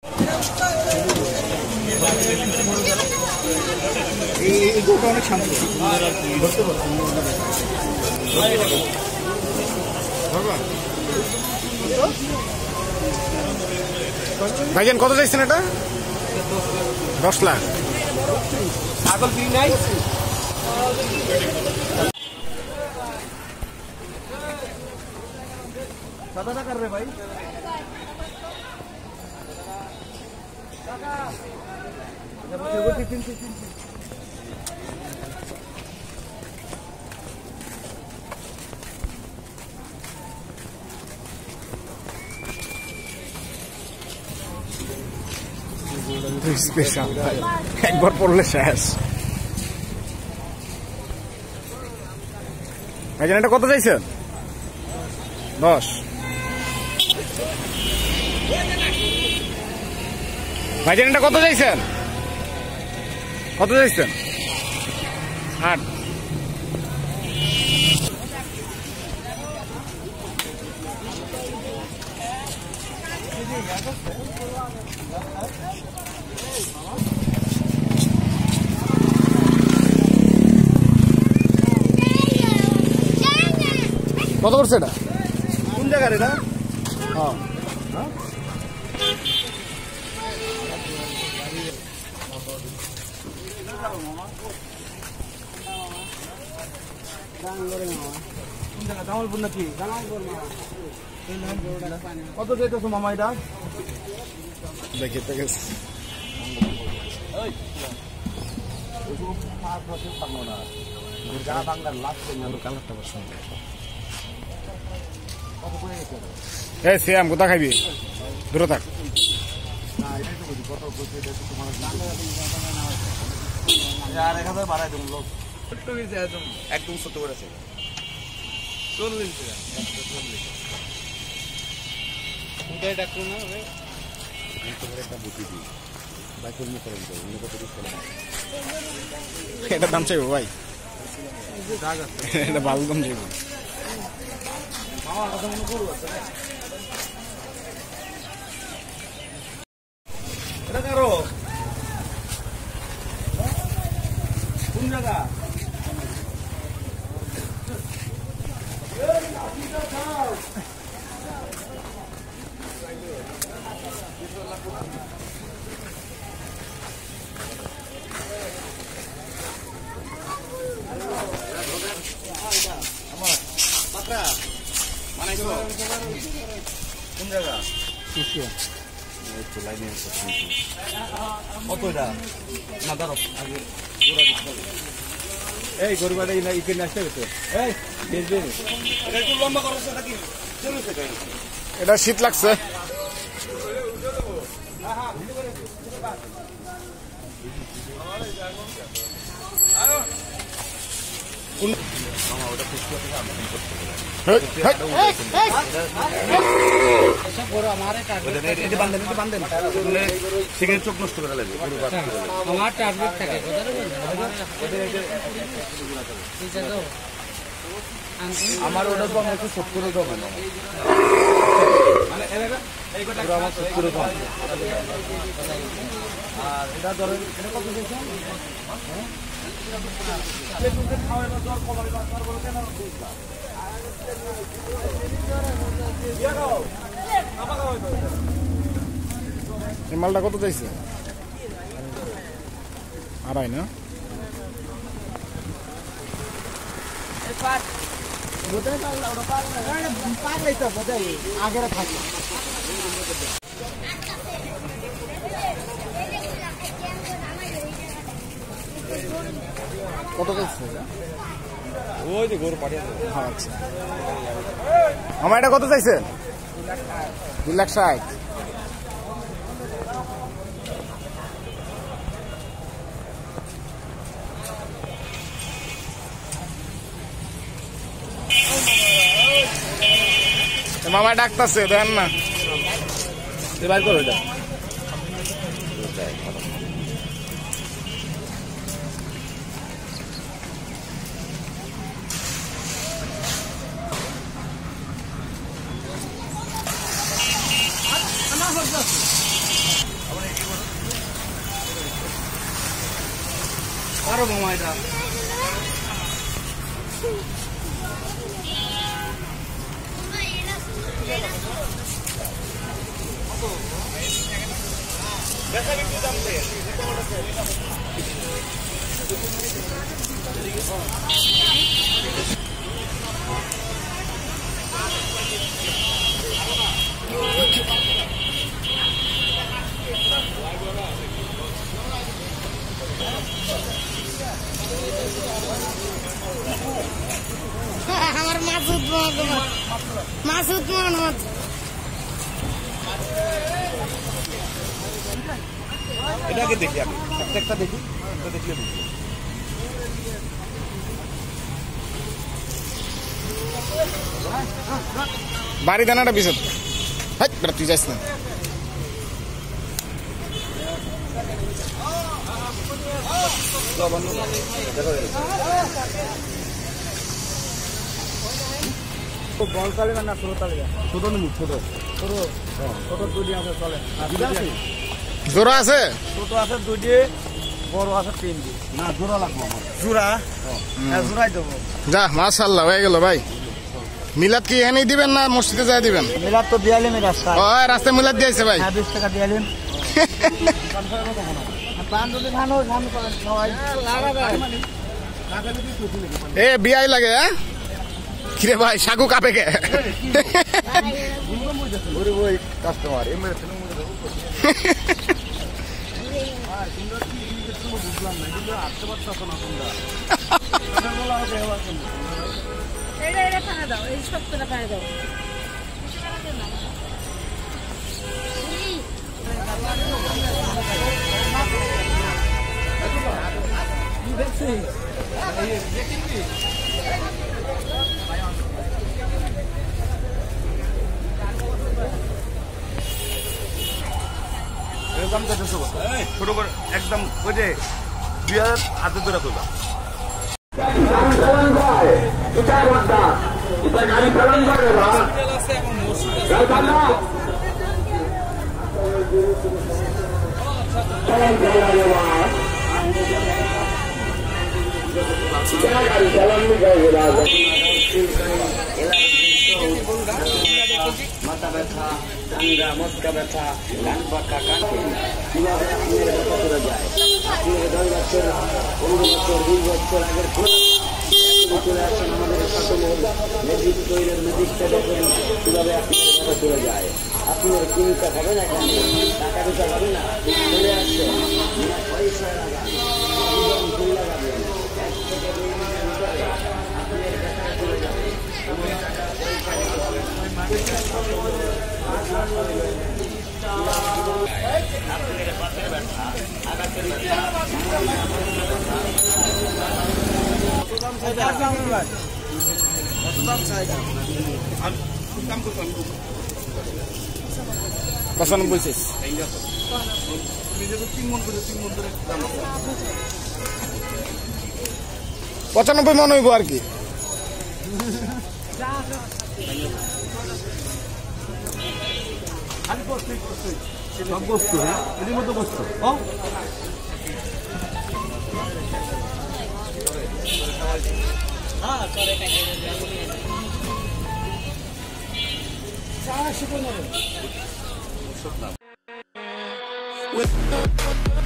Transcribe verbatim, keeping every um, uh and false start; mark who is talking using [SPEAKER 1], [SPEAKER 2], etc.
[SPEAKER 1] ভাইজান কত চাইছেন এটা? দশ লাখ।
[SPEAKER 2] ছাগল বিক্রি নাই। কত টাকা রে ভাই?
[SPEAKER 1] একবার পড়লে শেষ। ভাইজান এটা কত চাইছেন? দশ। ভাইজান এটা কত চাইছেন? কত চাইছেন? আট। কত করছে এটা?
[SPEAKER 2] কোন জায়গার এটা?
[SPEAKER 1] হ্যাঁ
[SPEAKER 2] কত চাইতেছো মামা এটা?
[SPEAKER 1] দেখি দেখি এই শ্যাম কোথা খাইবি? দূরে থাক।
[SPEAKER 2] আর এক হাজার বাড়াই দেবো লোক একদম ছোট করেছে চল্লিশ
[SPEAKER 1] এটা দাম চাইবো ভাই? এটা ভালো দাম চাইবো।
[SPEAKER 2] এটা কারো কোন জায়গা? কোন জায়গা? কত এটা? না ধরো এই গরিবাটা ইপে আসতে হতো। একটু লম্বা করছে নাকি?
[SPEAKER 1] এটা শীত লাগছে।
[SPEAKER 2] চোখ নষ্ট করে লাগবে। আমার ওটা তো আমার একটু সত্তর দাম আমার সত্তর দাম। আর এটা ধরেন এটা কত দিয়েছেন?
[SPEAKER 1] এই মালটা কত চাইছে? আড়াই না? কত চাইছে?
[SPEAKER 2] ওই যে গরু পাঠিয়ে
[SPEAKER 1] আচ্ছা আমার এটা কত চাইছে? দুই লাখ ষাট। মামা ডাকতেছে দেন না
[SPEAKER 2] এবার করো এটা। বড় বোমা এটা
[SPEAKER 3] আমার মাসুদ মোহাম্মদ মাসুদ মোহাম্মদ
[SPEAKER 2] এটাকে দেখি আমি একটা একটা দেখি এটা দেখলে বুঝবো
[SPEAKER 1] বাড়ি দানাটা পিছত হাই বেটা তুই যাস না
[SPEAKER 2] বল তালে না ছোট তালে ছোট নি ছোট ছোট ছোট দুটি আছে চলে
[SPEAKER 1] জোড়া আছে
[SPEAKER 2] ছোট আছে দুটি বড় আছে তিনটি না জোড়া লাগবে আমার জোড়া হ্যাঁ জোড়াই দেবো
[SPEAKER 1] যা মাশাআল্লাহ হয়ে গেল ভাই মিলাদ কি এখানেই দিবেন না মসজিদে যাই দিবেন
[SPEAKER 2] মিলাদ তো দিয়ালিম রাস্তা
[SPEAKER 1] ও রাস্তায় মিলাদ দিয়েছে ভাই
[SPEAKER 2] হ্যাঁ বিশ টাকা দিয়ালিম পান যদি খানো খানো সবাই
[SPEAKER 1] এ বিআই লাগে হ্যাঁ কিরে ভাই সাগু কাপে কে
[SPEAKER 2] ওই কাস্টমার এমএস বুঝলাম না কিন্তু আসতে পারতো না
[SPEAKER 3] এটা এটা খানা দাও এই সবটা পায় দাও
[SPEAKER 2] এরকম তো দেড়শো বছর ছোট করে একদম ওই যে দুই হাজার হাতে ধরে তোলা মাথা ব্যথা ঠান্ডা মটকা ব্যথা কান পাকা কান কিভাবে আপনার ব্যথা চলে যায় আপনার দশ বছর পনেরো বছর বিশ বছর আগের চলে আসেন আমাদের সাথে মেজিক তৈরির মেজিকটা দেখুন কিভাবে আপনার ব্যথা চলে যায় আপনার চিন্তা হবে না এখানে টাকা পয়সা হবে না চলে আসছে পয়সা লাগান ফুল লাগাবেন এক থেকে দুই মাসের ভিতরে আপনার ব্যথা চলে যাবে
[SPEAKER 1] পঁচানব্বই শেষ পঁচানব্বই মনে হইব আর কি
[SPEAKER 2] সব বস্তু হ্যাঁ এটির মধ্যে বস্তু ও